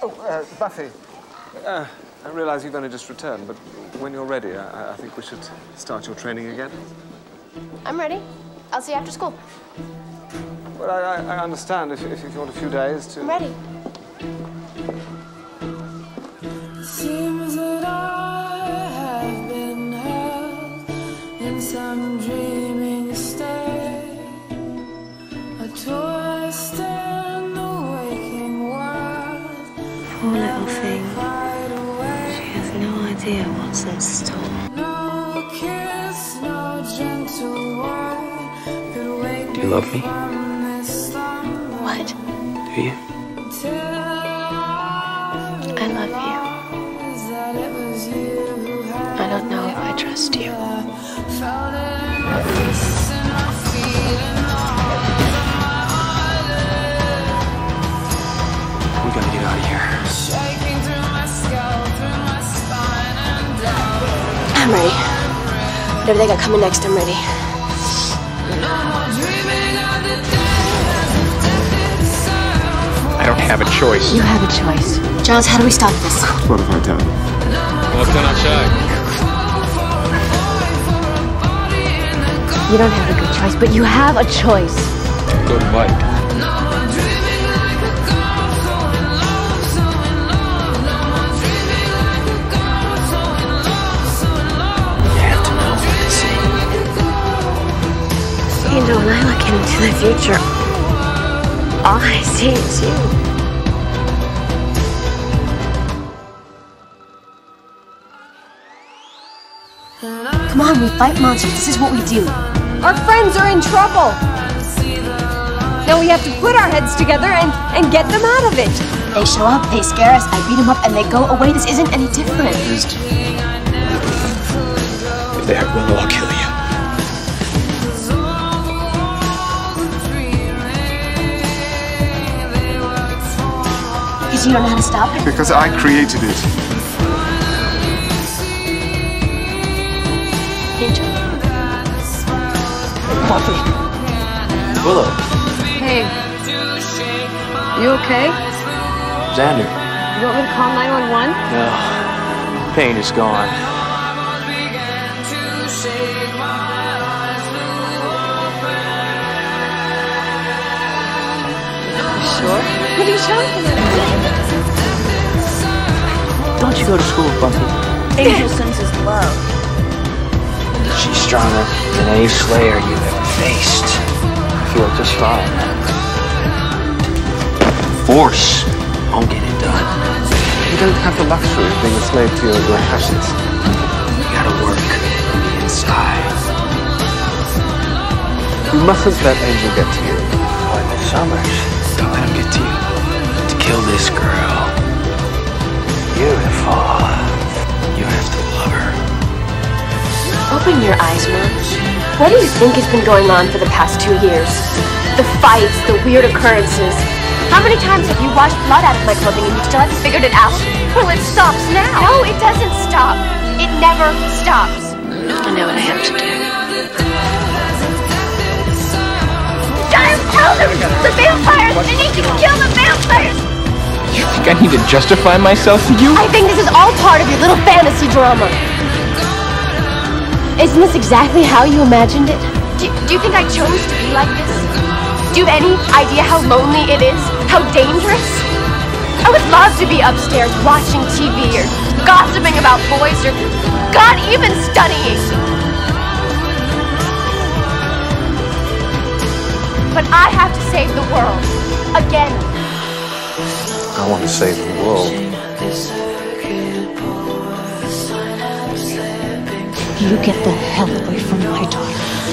Buffy. I realise you've only just returned, but when you're ready, I think we should start your training again. I'm ready. I'll see you after school. Well, I understand if you want a few days to... I'm ready. Seems that I have been held in some dreaming state, a twist in the waking world. Poor little thing. She has no idea what's in store. No kiss, no gentle word could wake Do you love me? What? Do you? I love you. I don't know if I trust you. We gotta get out of here. I'm ready. Whatever they got coming next, I'm ready. I don't have a choice. You have a choice. Giles, how do we stop this? What have I done? Well, turn outside. You don't have a good choice, but you have a choice. Good bite. You have to know what to say. You know, when I look into the future, all I see is you. Come on, we fight monsters. This is what we do. Our friends are in trouble. Now we have to put our heads together and get them out of it. They show up, they scare us, I beat them up, and they go away. This isn't any different. If they hurt Willow, I'll kill you. Because you don't know how to stop it? Because I created it. Willow. Hey, you okay? Xander. You want me to call 911? No. Pain is gone. Sure. What are you talking about? Don't you go to school, Buffy? Angel senses love. She's stronger than any slayer you've ever faced. I feel just fine. Force won't get it done. You don't have the luxury of being a slave to your passions. You gotta work from the inside. You mustn't let Angel get to you. Boy, Miss Summers, don't let him get to you. To kill this girl. Beautiful. You have to love her. Open your eyes, Mom. What do you think has been going on for the past 2 years? The fights, the weird occurrences. How many times have you washed blood out of my clothing and you still haven't figured it out? Well, it stops now. No, it doesn't stop. It never stops. I know what I have to do. Giles, tell them! The vampires! They need to kill the vampires! You think I need to justify myself to you? I think this is all part of your little fantasy drama. Isn't this exactly how you imagined it? Do you think I chose to be like this? Do you have any idea how lonely it is? How dangerous? I would love to be upstairs watching TV or gossiping about boys or, God, even studying. But I have to save the world. Again. I want to save the world. You get the hell away from my daughter.